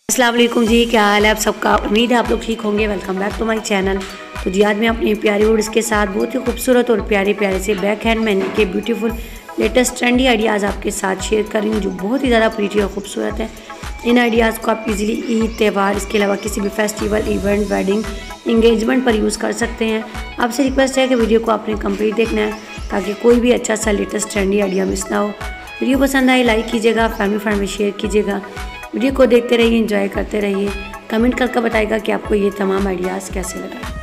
अस्सलाम वालेकुम जी, क्या हाल है आप सबका। उम्मीद है आप लोग ठीक होंगे। Welcome back to my channel. तो जी आज मैं अपनी प्यारी वर्ड्स के साथ बहुत ही खूबसूरत और प्यारे प्यारे से बैक हैंड मेहंदी के ब्यूटीफुल लेटेस्ट ट्रेंडी आइडियाज़ आपके साथ शेयर कर रही हूँ, जो बहुत ही ज़्यादा प्रीटी और खूबसूरत है। इन आइडियाज़ को आप इजीली ईद, त्यौहार, इसके अलावा किसी भी फेस्टिवल, इवेंट, वेडिंग, इंगेजमेंट पर यूज़ कर सकते हैं। आपसे रिक्वेस्ट है कि वीडियो को आपने कंप्लीट देखना है ताकि कोई भी अच्छा सा लेटेस्ट ट्रेंडी आइडिया मिस ना हो। वीडियो पसंद आए लाइक कीजिएगा, फैमिली फ्रेंड में शेयर कीजिएगा। वीडियो को देखते रहिए, एंजॉय करते रहिए। कमेंट करके बताइएगा कि आपको ये तमाम आइडियाज़ कैसे लगा।